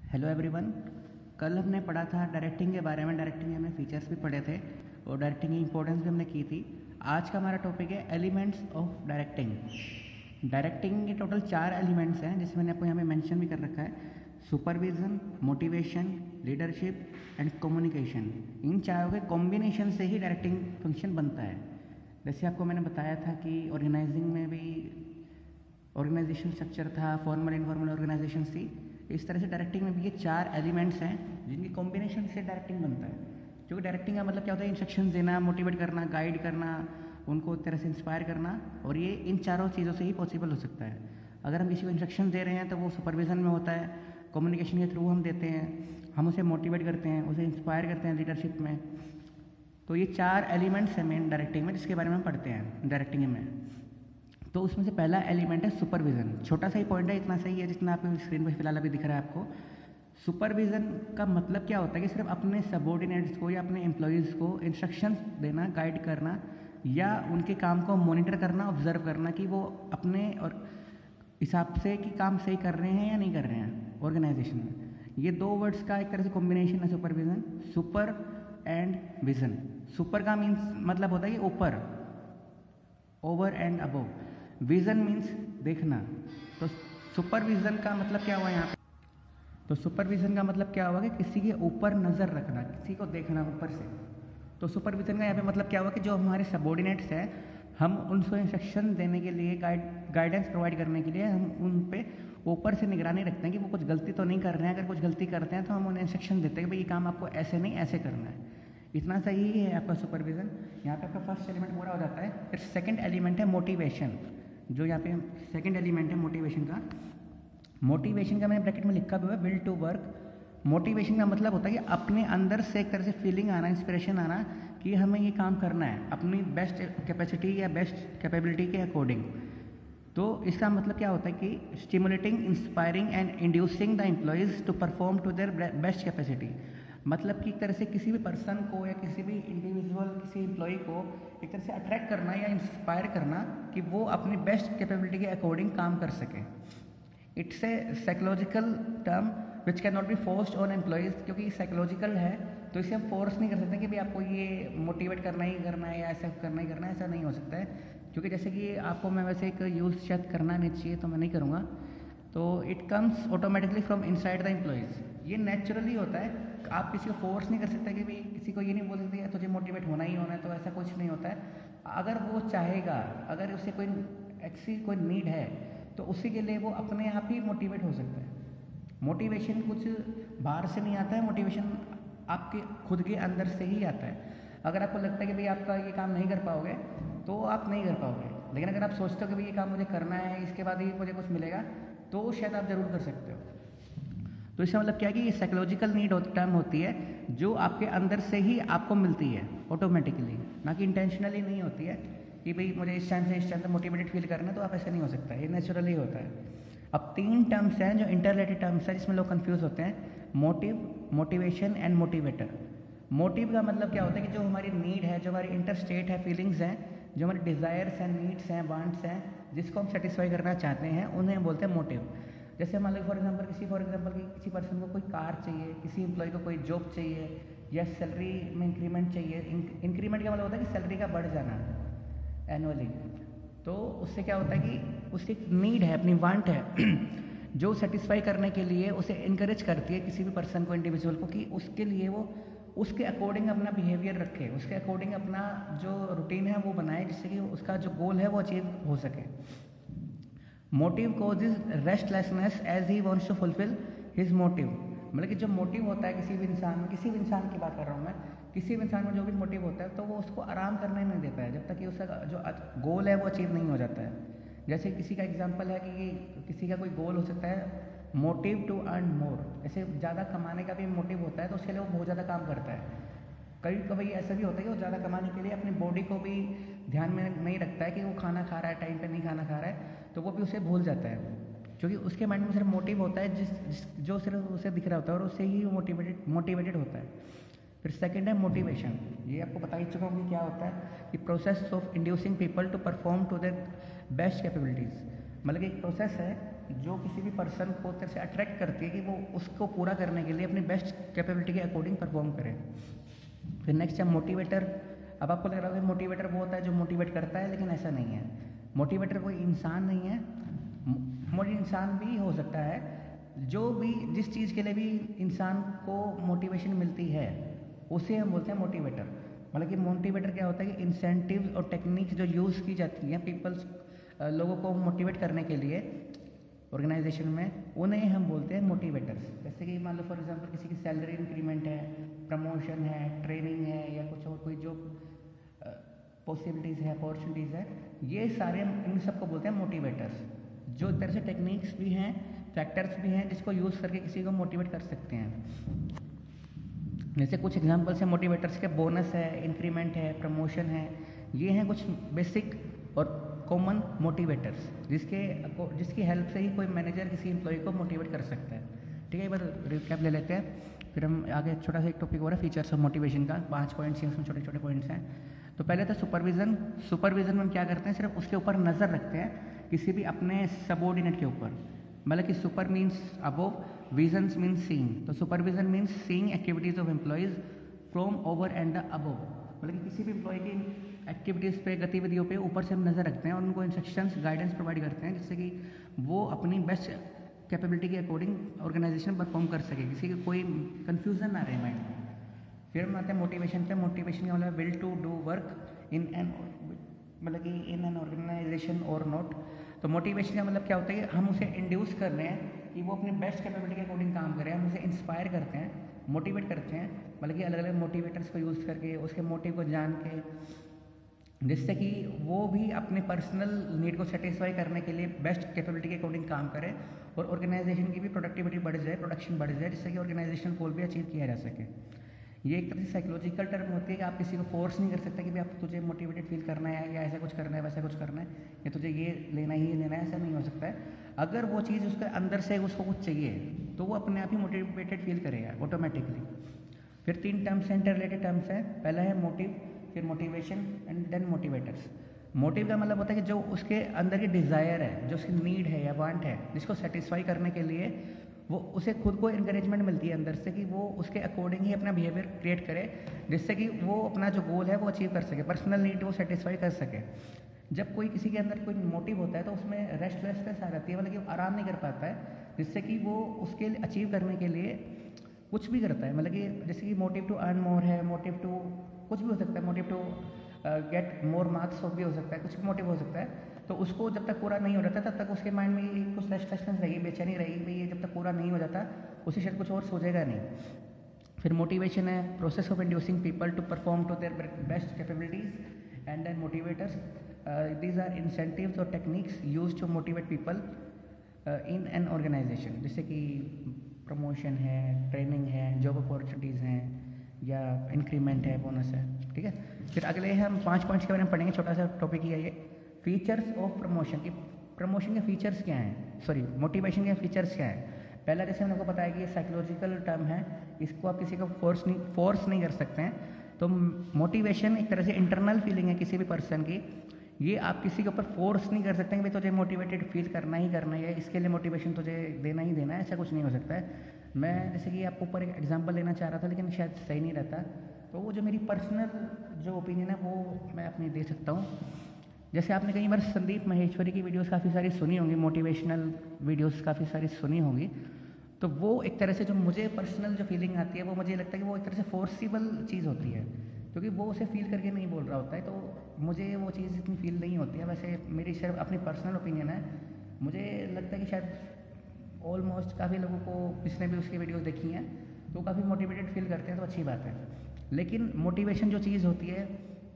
Hello everyone. कल हमने पढ़ा था डायरेक्टिंग के बारे में। डायरेक्टिंग के हमने फीचर्स भी पढ़े थे और डायरेक्टिंग की इंपॉर्टेंस भी हमने की थी। आज का हमारा टॉपिक है एलिमेंट्स ऑफ डायरेक्टिंग। डायरेक्टिंग के टोटल 4 एलिमेंट्स हैं जिसमें मैंने आपको यहाँ पे मेंशन भी कर रखा है। Supervision, motivation, leadership and communication. इन चारों के कॉम्बिनेशन से ही डायरेक्टिंग फंक्शन बनता है। जैसे आपको मैंने बताया था कि ऑर्गेनाइजिंग में भी ऑर्गेनाइजेशन स्ट्रक्चर था, फॉर्मल इनफॉर्मल ऑर्गेनाइजेशन थी। इस तरह से डायरेक्टिंग में भी ये 4 एलिमेंट्स हैं जिनकी कॉम्बिनेशन से डायरेक्टिंग बनता है। क्योंकि डायरेक्टिंग का मतलब क्या होता है? इंस्ट्रक्शन देना, मोटिवेट करना, गाइड करना, उनको एक तरह से इंस्पायर करना, और ये इन चारों चीज़ों से ही पॉसिबल हो सकता है। अगर हम किसी को इंस्ट्रक्शन दे रहे हैं तो वो सुपरविजन में होता है, कम्युनिकेशन के थ्रू हम देते हैं, हम उसे मोटिवेट करते हैं, उसे इंस्पायर करते हैं लीडरशिप में। तो ये 4 एलिमेंट्स हैं मेन डायरेक्टिंग में, जिसके बारे में हम पढ़ते हैं डायरेक्टिंग में। तो उसमें से पहला एलिमेंट है सुपरविजन। छोटा सा ही पॉइंट है, इतना सही है जितना आपको स्क्रीन पर फिलहाल अभी दिख रहा है आपको। सुपरविजन का मतलब क्या होता है कि सिर्फ अपने सबॉर्डिनेट्स को या अपने एम्प्लॉयज़ को इंस्ट्रक्शंस देना, गाइड करना, या उनके काम को मॉनिटर करना, ऑब्जर्व करना कि वो अपने और हिसाब से कि काम सही कर रहे हैं या नहीं कर रहे हैं ऑर्गेनाइजेशन में। ये 2 वर्ड्स का एक तरह से कॉम्बिनेशन है supervision, super and vision. Super का मीन्स मतलब होता है कि ऊपर, over and above. Vision means देखना। तो सुपरविजन का मतलब क्या हुआ यहाँ पे? तो सुपरविजन का मतलब क्या हुआ कि किसी के ऊपर नज़र रखना, किसी को देखना ऊपर से। तो सुपरविजन का यहाँ पे मतलब क्या हुआ कि जो हमारे सबॉर्डिनेट्स हैं, हम उनको इंस्ट्रक्शन देने के लिए, गाइडेंस प्रोवाइड करने के लिए हम उन पे ऊपर से निगरानी रखते हैं कि वो कुछ गलती तो नहीं कर रहे हैं। अगर कुछ गलती करते हैं तो हम उन्हें इंस्ट्रक्शन देते हैं कि भाई ये काम आपको ऐसे नहीं ऐसे करना है। इतना सही ही है आपका सुपरविजन। यहाँ पे आपका फर्स्ट एलिमेंट पूरा हो जाता है। फिर सेकंड एलिमेंट है मोटिवेशन। जो यहाँ पे सेकंड एलिमेंट है मोटिवेशन का। मोटिवेशन का मैंने ब्रैकेट में लिखा हुआ है विल टू वर्क। मोटिवेशन का मतलब होता है कि अपने अंदर से एक तरह से फीलिंग आना, इंस्पिरेशन आना कि हमें ये काम करना है अपनी बेस्ट कैपेसिटी या बेस्ट कैपेबिलिटी के अकॉर्डिंग। तो इसका मतलब क्या होता है कि stimulating, inspiring and inducing the employees to perform to their best capacity. मतलब कि एक तरह से किसी भी पर्सन को या किसी भी इंडिविजुअल, किसी एम्प्लॉय को एक तरह से अट्रैक्ट करना या इंस्पायर करना कि वो अपनी बेस्ट कैपेबिलिटी के अकॉर्डिंग काम कर सके। It's a psychological term which can not be forced on employees. क्योंकि साइकोलॉजिकल है तो इसे हम फोर्स नहीं कर सकते कि भाई आपको ये मोटिवेट करना ही करना है या ऐसा करना ही करना है, ऐसा नहीं हो सकता है। क्योंकि जैसे कि आपको मैं वैसे एक यूज़ शायद करना नहीं चाहिए तो मैं नहीं करूँगा। तो it comes automatically from inside the employees. ये नेचुरली होता है। आप किसी को फोर्स नहीं कर सकते कि भाई किसी को ये नहीं बोल सकते तुझे मोटिवेट होना ही होना है, तो ऐसा कुछ नहीं होता है। अगर वो चाहेगा, अगर उसे कोई ऐसी कोई नीड है तो उसी के लिए वो अपने आप ही मोटिवेट हो सकता है। मोटिवेशन कुछ बाहर से नहीं आता है, मोटिवेशन आपके खुद के अंदर से ही आता है। अगर आपको लगता है कि भाई आपका ये काम नहीं कर पाओगे तो आप नहीं कर पाओगे, लेकिन अगर आप सोचते हो कि भाई ये काम मुझे करना है, इसके बाद ही मुझे कुछ मिलेगा, तो शायद आप ज़रूर कर सकते हो। तो इसका मतलब क्या है कि ये साइकोलॉजिकल नीड टर्म होती है जो आपके अंदर से ही आपको मिलती है ऑटोमेटिकली, ना कि इंटेंशनली नहीं होती है कि भाई मुझे इस टाइम से इस टाइम तक मोटिवेटेड फील करना है, तो आप ऐसा नहीं हो सकता है, ये नेचुरली होता है। अब 3 टर्म्स हैं जो इंटररिलेटेड टर्म्स हैं जिसमें लोग कंफ्यूज होते हैं। Motive, motivation and motivator. Motive का मतलब क्या होता है कि जो हमारी नीड है, जो हमारी इंटर स्टेट है, फीलिंग्स हैं, जो हमारी डिज़ायर्स हैं, नीड्स हैं, वांट्स हैं, जिसको हम सेटिस्फाई करना चाहते हैं, उन्हें बोलते हैं मोटिव। जैसे मान लो फॉर एग्जांपल किसी पर्सन को कोई कार चाहिए, किसी एम्प्लॉय को कोई जॉब चाहिए, या सैलरी में इंक्रीमेंट चाहिए। इंक्रीमेंट का मतलब होता है कि सैलरी का बढ़ जाना एनुअली। तो उससे क्या होता है कि उसकी एक नीड है, अपनी वांट है जो सेटिस्फाई करने के लिए उसे इनकरेज करती है किसी भी पर्सन को, इंडिविजुअल को, कि उसके लिए वो उसके अकॉर्डिंग अपना बिहेवियर रखे, उसके अकॉर्डिंग अपना जो रूटीन है वो बनाए, जिससे कि उसका जो गोल है वो अचीव हो सके। Motive causes restlessness as he wants to fulfil his motive. मतलब कि जो मोटिव होता है किसी भी इंसान की बात कर रहा हूँ मैं, किसी भी इंसान में जो भी मोटिव होता है तो वो उसको आराम करने नहीं देता है जब तक कि उसका जो गोल है वो अचीव नहीं हो जाता है। जैसे किसी का एग्जांपल है कि किसी का कोई गोल हो सकता है मोटिव टू अर्न मोर, ऐसे ज़्यादा कमाने का भी मोटिव होता है, तो उसके लिए वो बहुत ज़्यादा काम करता है। कभी कभी ऐसा भी होता है कि वो ज़्यादा कमाने के लिए अपनी बॉडी को भी ध्यान में नहीं रखता है कि वो खाना खा रहा है, टाइम पे नहीं खाना खा रहा है, तो वो भी उसे भूल जाता है, क्योंकि उसके माइंड में सिर्फ मोटिव होता है जो सिर्फ उसे दिख रहा होता है, और उससे ही वो मोटिवेटेड होता है। फिर सेकंड है मोटिवेशन। ये आपको बता ही चुका हूँ कि क्या होता है कि process of inducing people to perform to their best capabilities. मतलब एक प्रोसेस है जो किसी भी पर्सन को तरह से अट्रैक्ट करती है कि वो उसको पूरा करने के लिए अपनी बेस्ट कैपेबिलिटी के अकॉर्डिंग परफॉर्म करे। फिर नेक्स्ट है मोटिवेटर। अब आपको लग रहा है मोटिवेटर वो होता है जो मोटिवेट करता है, लेकिन ऐसा नहीं है। मोटिवेटर कोई इंसान नहीं है, मोटी इंसान भी हो सकता है, जो भी जिस चीज़ के लिए भी इंसान को मोटिवेशन मिलती है उसे हम बोलते हैं मोटिवेटर। मतलब कि मोटिवेटर क्या होता है कि इंसेंटिव्स और टेक्निक्स जो यूज़ की जाती हैं पीपल्स लोगों को मोटिवेट करने के लिए ऑर्गेनाइजेशन में, उन्हें हम बोलते हैं मोटिवेटर्स। जैसे कि मान लो फॉर एग्जांपल किसी की सैलरी इंक्रीमेंट है, प्रमोशन है, ट्रेनिंग है, या कुछ और कोई जो पॉसिबिलिटीज़ है, अपॉर्चुनिटीज़ है, ये सारे इन सबको बोलते हैं मोटिवेटर्स। जो एक तरह से टेक्निक्स भी हैं, फैक्टर्स भी हैं जिसको यूज़ करके किसी को मोटिवेट कर सकते हैं। जैसे कुछ एग्जांपल्स हैं मोटिवेटर्स के, बोनस है, इंक्रीमेंट है, प्रमोशन है। ये हैं कुछ बेसिक और कॉमन मोटिवेटर्स जिसकी हेल्प से ही कोई मैनेजर किसी एम्प्लॉय को मोटिवेट कर सकता है। ठीक है, एक बार रिकैप ले लेते हैं, फिर हम आगे छोटा सा एक टॉपिक हो रहा है फीचर्स ऑफ मोटिवेशन का। 5 पॉइंट्स हैं उसमें, छोटे छोटे पॉइंट्स हैं। तो पहले था सुपरविज़न। सुपरविज़न में हम क्या करते हैं, सिर्फ उसके ऊपर नज़र रखते हैं किसी भी अपने सबऑर्डिनेट के ऊपर। मतलब कि super means above, visions means seeing. तो supervision means seeing activities of employees from over and the above. मतलब कि किसी भी एम्प्लॉय की एक्टिविटीज़ पे, गतिविधियों पे ऊपर से हम नज़र रखते हैं और उनको इंस्ट्रक्शंस, गाइडेंस प्रोवाइड करते हैं जिससे कि वो अपनी बेस्ट कैपेबिलिटी के अकॉर्डिंग ऑर्गेनाइजेशन परफॉर्म कर सके, किसी की कोई कन्फ्यूज़न ना रहे माइंड में। फिर हम आते हैं मोटिवेशन पे। मोटिवेशन का मतलब will to do work in an, मतलब कि इन एन ऑर्गेनाइजेशन और नॉट। तो मोटिवेशन का मतलब क्या होता है कि हम उसे इंड्यूस कर रहे हैं कि वो अपनी बेस्ट कैपेबिलिटी के अकॉर्डिंग काम करें। हम उसे इंस्पायर करते हैं, मोटिवेट करते हैं, मतलब कि अलग अलग मोटिवेटर्स को यूज़ करके, उसके मोटिव को जान के, जिससे कि वो भी अपने पर्सनल नीड को सेटिस्फाई करने के लिए बेस्ट कैपेबिलिटी के अकॉर्डिंग काम करे और ऑर्गेनाइजेशन की भी प्रोडक्टिविटी बढ़ जाए, प्रोडक्शन बढ़ जाए, जिससे कि ऑर्गेनाइजेशन गोल भी अचीव किया जा सके। ये एक तरह से साइकोलॉजिकल टर्म होती है कि आप किसी को फोर्स नहीं कर सकते कि भाई आप तुझे मोटिवेटेड फील करना है या ऐसा कुछ करना है, वैसा कुछ करना है, या तुझे ये लेना ही लेना है, ऐसा नहीं हो सकता है। अगर वो चीज़ उसके अंदर से उसको कुछ चाहिए तो वो अपने आप ही मोटिवेटेड फील करेगा ऑटोमेटिकली। फिर 3 टर्म्स हैं, इंटररिलेटेड टर्म्स हैं। पहला है मोटिव, फिर motivation and then motivators. Motive का मतलब होता है कि जो उसके अंदर की डिज़ायर है, जो उसकी नीड है या वांट है, जिसको सेटिस्फाई करने के लिए वो उसे खुद को इंकरेजमेंट मिलती है अंदर से कि वो उसके अकॉर्डिंग ही अपना बिहेवियर क्रिएट करे, जिससे कि वो अपना जो गोल है वो अचीव कर सके, पर्सनल नीड वो सेटिस्फाई कर सके। जब कोई किसी के अंदर कोई मोटिव होता है तो उसमें रेस्टलेसनेस आ जाती है, मतलब कि वो आराम नहीं कर पाता है, जिससे कि वो उसके अचीव करने के लिए कुछ भी करता है। मतलब कि जैसे कि मोटिव टू अर्न मोर है, मोटिव टू कुछ भी हो सकता है, motive to get more marks भी हो सकता है, कुछ भी मोटिव हो सकता है। तो उसको जब तक पूरा नहीं हो जाता तब तक उसके माइंड में कुछ रेस्टलेसनेस रहेगी, बेचैनी रहेगी, भाई ये जब तक पूरा नहीं हो जाता उसे शायद कुछ और सोचेगा नहीं। फिर मोटिवेशन है process of inducing people to perform to their best capabilities and then motivators. These are incentives और techniques use to motivate people in an organisation, जैसे कि प्रमोशन है, ट्रेनिंग है, जॉब अपॉर्चुनिटीज़ हैं, या इंक्रीमेंट है, बोनस है। ठीक है, फिर अगले हम 5 पॉइंट्स के बारे में पढ़ेंगे, छोटा सा टॉपिक ही है ये। फीचर्स ऑफ प्रमोशन की, प्रमोशन के फीचर्स क्या हैं, सॉरी मोटिवेशन के फीचर्स क्या हैं। पहला जैसे हमने आपको बताया कि ये साइकोलॉजिकल टर्म है, इसको आप किसी को फोर्स नहीं कर सकते हैं। तो मोटिवेशन एक तरह से इंटरनल फीलिंग है किसी भी पर्सन की, ये आप किसी के ऊपर फोर्स नहीं कर सकते कि भाई तुझे मोटिवेटेड फील करना ही करना है, इसके लिए मोटिवेशन तुझे देना ही देना है, ऐसा कुछ नहीं हो सकता है। मैं जैसे कि आपको ऊपर एक एग्जांपल लेना चाह रहा था लेकिन शायद सही नहीं रहता, तो वो जो मेरी पर्सनल जो ओपिनियन है वो मैं अपनी दे सकता हूँ। जैसे आपने कई बार संदीप माहेश्वरी की वीडियोस काफ़ी सारी सुनी होंगी, मोटिवेशनल वीडियोस काफ़ी सारी सुनी होंगी, तो वो एक तरह से जो मुझे पर्सनल जो फीलिंग आती है वो मुझे लगता है कि वो एक तरह से फोर्सिबल चीज़ होती है, क्योंकि वो उसे फील करके नहीं बोल रहा होता है, तो मुझे वो चीज़ इतनी फील नहीं होती है। वैसे मेरी सिर्फ अपनी पर्सनल ओपिनियन है, मुझे लगता है कि शायद ऑलमोस्ट काफ़ी लोगों को जिसने भी उसकी वीडियोस देखी हैं तो काफ़ी मोटिवेटेड फील करते हैं, तो अच्छी बात है। लेकिन मोटिवेशन जो चीज़ होती है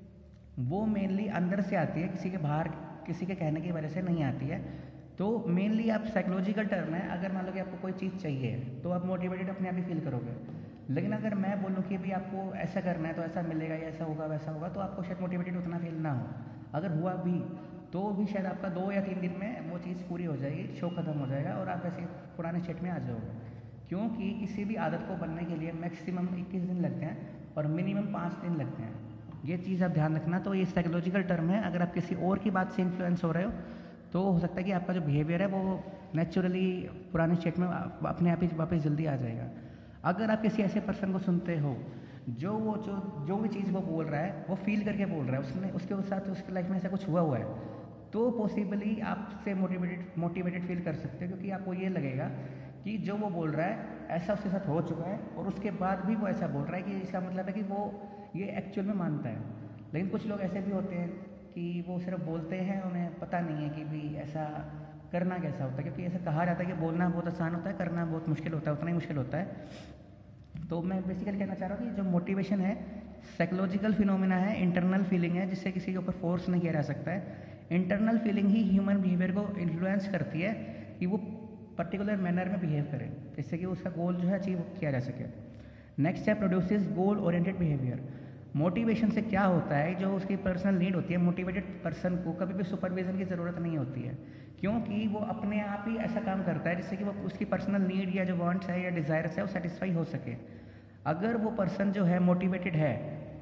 वो मेनली अंदर से आती है, किसी के बाहर किसी के कहने की वजह से नहीं आती है। तो मेनली आप साइकोलॉजिकल टर्म है, अगर मान लो कि आपको कोई चीज़ चाहिए तो आप मोटिवेटेड अपने आप ही फील करोगे। लेकिन अगर मैं बोलूँ कि भी आपको ऐसा करना है तो ऐसा मिलेगा या ऐसा होगा वैसा होगा, तो आपको शायद मोटिवेटेड उतना फील ना हो। अगर हुआ भी तो भी शायद आपका 2 या 3 दिन में वो चीज़ पूरी हो जाएगी, शो खत्म हो जाएगा और आप ऐसे पुराने स्टेट में आ जाओगे। क्योंकि किसी भी आदत को बनने के लिए मैक्सिमम 21 दिन लगते हैं और मिनिमम 5 दिन लगते हैं। ये चीज़ आप ध्यान रखना। तो ये साइकोलॉजिकल टर्म है, अगर आप किसी और की बात से इन्फ्लुएंस हो रहे हो तो हो सकता है कि आपका जो बिहेवियर है वो नेचुरली पुराने स्टेट में अपने आप ही वापस जल्दी आ जाएगा। अगर आप किसी ऐसे पर्सन को सुनते हो जो भी चीज़ वो बोल रहा है वो फील करके बोल रहा है, उसने उसके साथ उसकी लाइफ में ऐसा कुछ हुआ है, तो पॉसिबली आपसे मोटिवेटेड फील कर सकते हो, क्योंकि आपको ये लगेगा कि जो वो बोल रहा है ऐसा उसके साथ हो चुका है और उसके बाद भी वो ऐसा बोल रहा है कि इसका मतलब है कि वो ये एक्चुअल में मानता है। लेकिन कुछ लोग ऐसे भी होते हैं कि वो सिर्फ बोलते हैं, उन्हें पता नहीं है कि भी ऐसा करना कैसा होता है, क्योंकि ऐसा कहा जाता है कि बोलना बहुत आसान होता है, करना बहुत मुश्किल होता है, उतना ही मुश्किल होता है। तो मैं बेसिकली कहना चाह रहा हूँ कि जो मोटिवेशन है साइकोलॉजिकल फिनोमिना है, इंटरनल फीलिंग है जिससे किसी के ऊपर फोर्स नहीं किया जा सकता है। इंटरनल फीलिंग ही ह्यूमन बिहेवियर को इन्फ्लुएंस करती है कि वो पर्टिकुलर मैनर में बिहेव करे, जिससे कि उसका गोल जो है अचीव किया जा सके। नेक्स्ट है produces goal oriented behaviour. Motivation से क्या होता है, जो उसकी पर्सनल नीड होती है, मोटिवेटेड पर्सन को कभी भी सुपरविजन की ज़रूरत नहीं होती है, क्योंकि वो अपने आप ही ऐसा काम करता है जिससे कि वो उसकी पर्सनल नीड या जो वांट्स है या डिज़ायर्स है वो सेटिस्फाई हो सके। अगर वो पर्सन जो है मोटिवेटेड है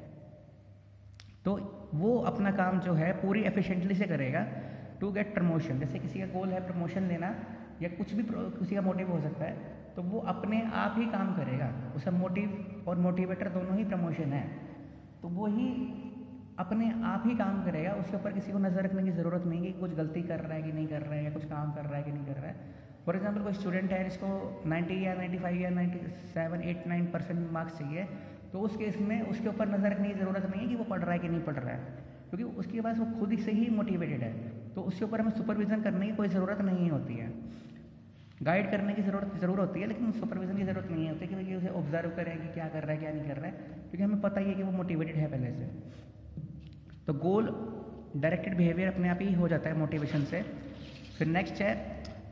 तो वो अपना काम जो है पूरी एफिशिएंटली से करेगा टू गेट प्रमोशन। जैसे किसी का गोल है प्रमोशन लेना या कुछ भी किसी का मोटिव हो सकता है, तो वो अपने आप ही काम करेगा। उसका मोटिव और मोटिवेटर दोनों ही प्रमोशन है, तो वो ही अपने आप ही काम करेगा। उसके ऊपर किसी को नज़र रखने की ज़रूरत नहीं कि कुछ गलती कर रहा है कि नहीं कर रहा है, या कुछ काम कर रहा है कि नहीं कर रहा है। फॉर एग्जाम्पल कोई स्टूडेंट है जिसको 90 या 95 या 97, 8-9% मार्क्स चाहिए, तो उस केस में उसके ऊपर नज़र रखने की ज़रूरत नहीं है कि वो पढ़ रहा है कि नहीं पढ़ रहा है, क्योंकि उसके पास वो खुद से ही मोटिवेटेड है, तो उसके ऊपर हमें सुपरविज़न करने की कोई ज़रूरत नहीं होती है। गाइड करने की ज़रूर होती है, लेकिन सुपरविज़न की ज़रूरत नहीं होती कि भाई उसे ऑब्जर्व करें कि क्या कर रहा है क्या नहीं कर रहा है, क्योंकि हमें पता ही है कि वो मोटिवेटेड है पहले से। तो गोल डायरेक्टेड बिहेवियर अपने आप ही हो जाता है मोटिवेशन से। फिर नेक्स्ट है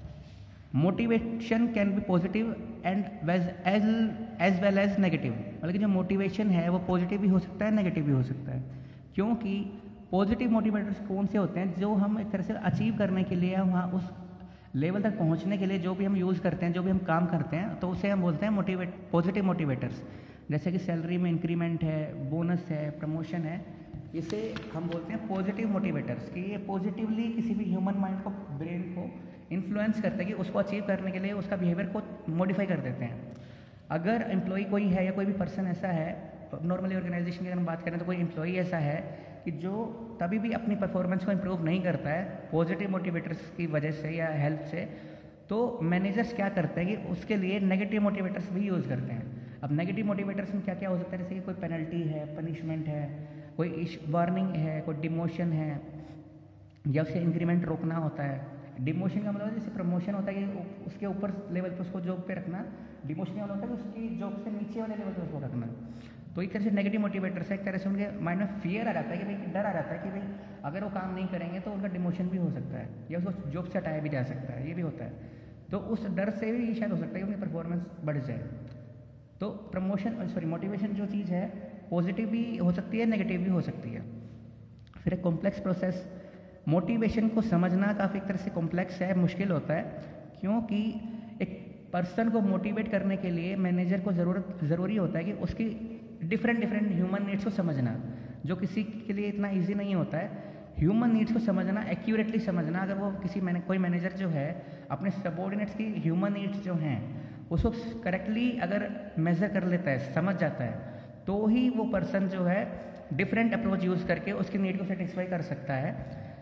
motivation can be positive and as well as negative. मतलब कि जो मोटिवेशन है वो पॉजिटिव भी हो सकता है, नेगेटिव भी हो सकता है, क्योंकि पॉजिटिव मोटिवेटर्स कौन से होते हैं, जो हम एक तरह से अचीव करने के लिए, वहाँ उस लेवल तक पहुँचने के लिए जो भी हम यूज़ करते हैं, जो भी हम काम करते हैं, तो उसे हम बोलते हैं पॉजिटिव मोटिवेटर्स। जैसे कि सैलरी में इंक्रीमेंट है, बोनस है, प्रमोशन है, इसे हम बोलते हैं पॉजिटिव मोटिवेटर्स, कि ये पॉजिटिवली किसी भी ह्यूमन माइंड को, ब्रेन को इन्फ्लुएंस करते हैं कि उसको अचीव करने के लिए उसका बिहेवियर को मॉडिफाई कर देते हैं। अगर एम्प्लॉई कोई है या कोई भी पर्सन ऐसा है, नॉर्मली ऑर्गेनाइजेशन की अगर हम बात करें तो कोई एम्प्लॉई ऐसा है कि जो तभी भी अपनी परफॉर्मेंस को इम्प्रूव नहीं करता है पॉजिटिव मोटिवेटर्स की वजह से या हेल्प से, तो मैनेजर्स क्या करते हैं कि उसके लिए नेगेटिव मोटिवेटर्स भी यूज़ करते हैं। अब नेगेटिव मोटिवेटर्स में क्या क्या हो सकता है, जैसे कि कोई पेनल्टी है, पनिशमेंट है, कोई वार्निंग है, कोई डिमोशन है, या उसे इंक्रीमेंट रोकना होता है। डिमोशन का मतलब जैसे प्रमोशन होता है कि उसके ऊपर लेवल पे उसको जॉब पे रखना, डिमोशन का मतलब होता है कि उसकी जॉब से नीचे वाले लेवल पे उसको रखना। तो एक तरह से नेगेटिव मोटिवेटर्स है, एक तरह से उनके माइंड में फियर आ जाता है कि भाई, डर आ जाता है कि भाई अगर वो काम नहीं करेंगे तो उनका डिमोशन भी हो सकता है या उसको जॉब से हटाया भी जा सकता है, ये भी होता है। तो उस डर से भी शायद हो सकता है कि उनकी परफॉर्मेंस बढ़ जाए। तो मोटिवेशन जो चीज़ है पॉजिटिव भी हो सकती है, नेगेटिव भी हो सकती है। फिर एक कॉम्प्लेक्स प्रोसेस, मोटिवेशन को समझना काफ़ी एक तरह से कॉम्प्लेक्स है, मुश्किल होता है, क्योंकि एक पर्सन को मोटिवेट करने के लिए मैनेजर को ज़रूरी होता है कि उसकी डिफरेंट ह्यूमन नीड्स को समझना, जो किसी के लिए इतना ईजी नहीं होता है। ह्यूमन नीड्स को समझना, एक्यूरेटली समझना, अगर वो कोई मैनेजर जो है अपने सबॉर्डिनेट्स की ह्यूमन नीड्स जो हैं उसको करेक्टली अगर मेज़र कर लेता है, समझ जाता है, तो ही वो पर्सन जो है डिफरेंट अप्रोच यूज़ करके उसकी नीड को सेटिस्फाई कर सकता है।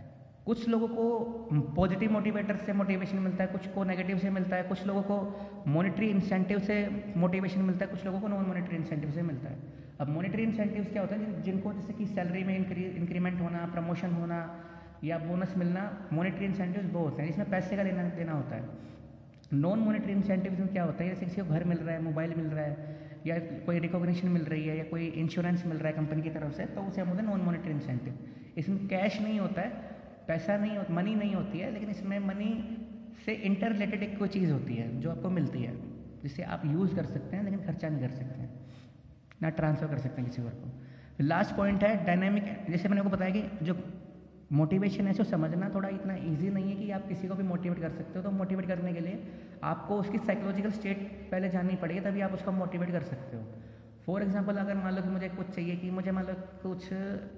कुछ लोगों को पॉजिटिव मोटिवेटर से मोटिवेशन मिलता है, कुछ को नेगेटिव से मिलता है, कुछ लोगों को मॉनेटरी इंसेंटिव से मोटिवेशन मिलता है, कुछ लोगों को नॉन मॉनेटरी इंसेंटिव से मिलता है। अब मॉनेटरी इंसेंटिव्स क्या होता है, जिनको जैसे कि सैलरी में इंक्रीमेंट होना, प्रमोशन होना या बोनस मिलना, मॉनेटरी इंसेंटिव्स वो होते हैं जिसमें पैसे का लेना देना होता है। नॉन मॉनेटरी इंसेंटिव्स में क्या होता है, जैसे किसी को घर मिल रहा है, मोबाइल मिल रहा है, या कोई रिकॉग्निशन मिल रही है, या कोई इंश्योरेंस मिल रहा है कंपनी की तरफ से, तो उसे हम बोलते हैं नॉन मॉनेटरी इंसेंटिव। इसमें कैश नहीं होता है, पैसा नहीं होता, मनी नहीं होती है, लेकिन इसमें मनी से इंटर रिलेटेड एक कोई चीज़ होती है जो आपको मिलती है, जिसे आप यूज़ कर सकते हैं लेकिन खर्चा नहीं कर सकते हैं, ना ट्रांसफ़र कर सकते हैं किसी और को। लास्ट पॉइंट है डायनामिक। जैसे मैंने आपको बताया कि जो मोटिवेशन है उसको समझना थोड़ा इतना ईजी नहीं है कि आप किसी को भी मोटिवेट कर सकते हो। तो मोटिवेट करने के लिए आपको उसकी साइकोलॉजिकल स्टेट पहले जाननी पड़ेगी, तभी आप उसको मोटिवेट कर सकते हो। फॉर एग्जांपल, अगर मान लो कि मुझे कुछ चाहिए, कि मुझे मान लो कुछ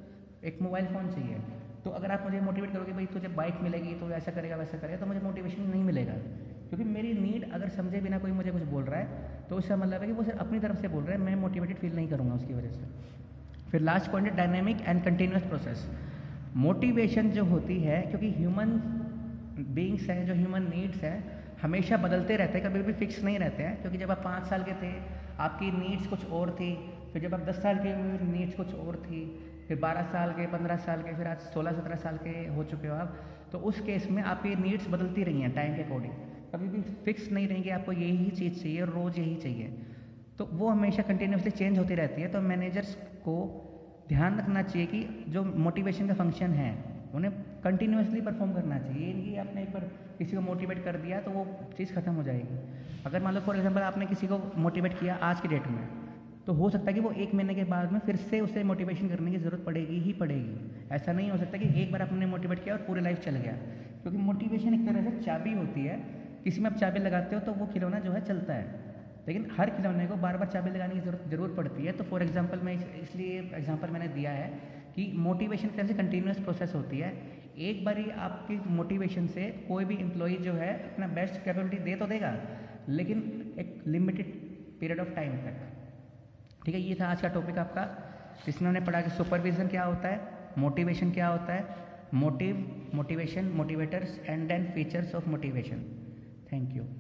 एक मोबाइल फ़ोन चाहिए, तो अगर आप मुझे मोटिवेट करोगे भाई तुझे बाइक मिलेगी तो ऐसा करेगा वैसा करेगा, तो मुझे मोटिवेशन नहीं मिलेगा, क्योंकि मेरी नीड अगर समझे बिना कोई मुझे कुछ बोल रहा है तो उसका मतलब है कि वो सिर्फ अपनी तरफ से बोल रहा है, मैं मोटिवेटेड फील नहीं करूँगा उसकी वजह से। फिर लास्ट पॉइंट है dynamic and continuous process. Motivation जो होती है, क्योंकि ह्यूमन बीइंग्स हैं, जो ह्यूमन नीड्स हैं हमेशा बदलते रहते हैं, कभी भी फिक्स नहीं रहते हैं। क्योंकि जब आप 5 साल के थे आपकी नीड्स कुछ और थी, फिर जब आप 10 साल के हुए नीड्स कुछ और थी, फिर 12 साल के, 15 साल के, फिर आज 16-17 साल के हो चुके हो आप, तो उस केस में आपकी नीड्स बदलती रही हैं टाइम के अकॉर्डिंग, कभी भी फिक्स नहीं रहेंगे आपको यही चीज़ चाहिए और रोज़ यही चाहिए, तो वो हमेशा कंटिन्यूसली चेंज होती रहती है। तो मैनेजर्स को ध्यान रखना चाहिए कि जो मोटिवेशन का फंक्शन है उन्हें कंटिन्यूसली परफॉर्म करना चाहिए। ये नहीं कि आपने एक बार किसी को मोटिवेट कर दिया तो वो चीज़ खत्म हो जाएगी। अगर मान लो फॉर एग्जांपल आपने किसी को मोटिवेट किया आज की डेट में, तो हो सकता है कि वो 1 महीने के बाद में फिर से उसे मोटिवेशन करने की ज़रूरत पड़ेगी ही पड़ेगी। ऐसा नहीं हो सकता कि एक बार आपने मोटिवेट किया और पूरी लाइफ चल गया, क्योंकि मोटिवेशन एक तरह से चाबी होती है। किसी में आप चाबी लगाते हो तो वो खिलौना जो है चलता है, लेकिन हर खिलौने को बार बार चाबी लगाने की ज़रूरत पड़ती है। तो फॉर एग्जांपल मैं इसलिए एग्जांपल मैंने दिया है कि मोटिवेशन एक तरह से कंटिन्यूस प्रोसेस होती है। एक बार ही आपकी मोटिवेशन से कोई भी एम्प्लॉय जो है अपना बेस्ट कैपेबिलिटी दे तो देगा, लेकिन एक लिमिटेड पीरियड ऑफ टाइम तक। ठीक है, ये था आज का टॉपिक आपका, जिसमें हमने पढ़ा कि सुपरविजन क्या होता है, मोटिवेशन क्या होता है, motivation, motivators and then features of motivation. Thank you.